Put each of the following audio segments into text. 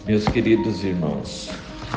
Meus queridos irmãos,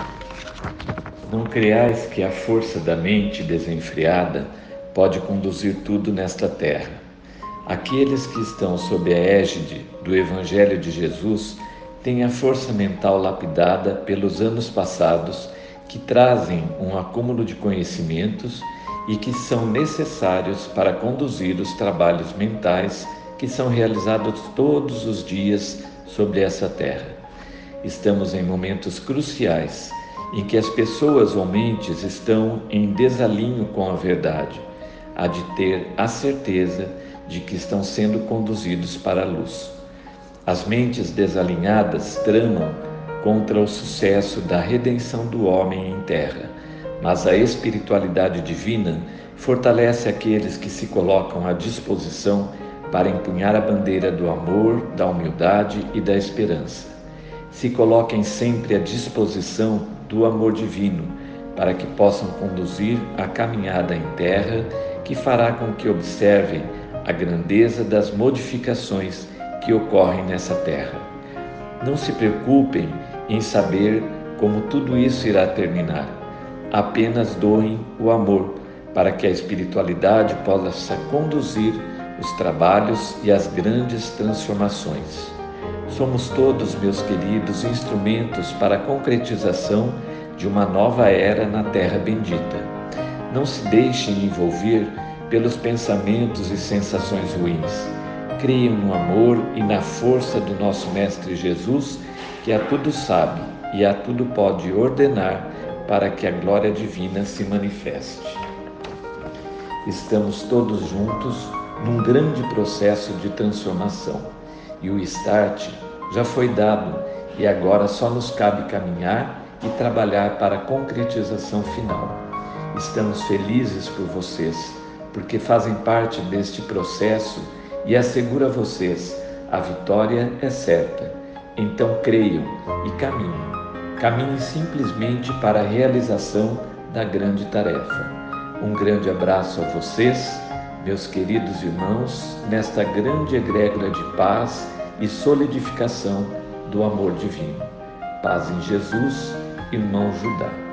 não creais que a força da mente desenfreada pode conduzir tudo nesta terra. Aqueles que estão sob a égide do Evangelho de Jesus têm a força mental lapidada pelos anos passados, que trazem um acúmulo de conhecimentos e que são necessários para conduzir os trabalhos mentais que são realizados todos os dias sobre essa terra. Estamos em momentos cruciais em que as pessoas ou mentes estão em desalinho com a verdade. Há de ter a certeza de que estão sendo conduzidos para a luz. As mentes desalinhadas tramam contra o sucesso da redenção do homem em terra, mas a espiritualidade divina fortalece aqueles que se colocam à disposição para empunhar a bandeira do amor, da humildade e da esperança. Se coloquem sempre à disposição do amor divino, para que possam conduzir a caminhada em terra, que fará com que observem a grandeza das modificações que ocorrem nessa terra. Não se preocupem em saber como tudo isso irá terminar. Apenas doem o amor, para que a espiritualidade possa conduzir os trabalhos e as grandes transformações. Somos todos, meus queridos, instrumentos para a concretização de uma nova era na Terra Bendita. Não se deixem envolver pelos pensamentos e sensações ruins. Creiam no amor e na força do nosso Mestre Jesus, que a tudo sabe e a tudo pode ordenar para que a glória divina se manifeste. Estamos todos juntos num grande processo de transformação. E o start já foi dado e agora só nos cabe caminhar e trabalhar para a concretização final. Estamos felizes por vocês, porque fazem parte deste processo e asseguro a vocês, a vitória é certa. Então creiam e caminhem. Caminhem simplesmente para a realização da grande tarefa. Um grande abraço a vocês, meus queridos irmãos, nesta grande egrégora de paz e solidificação do amor divino. Paz em Jesus, irmão Judá.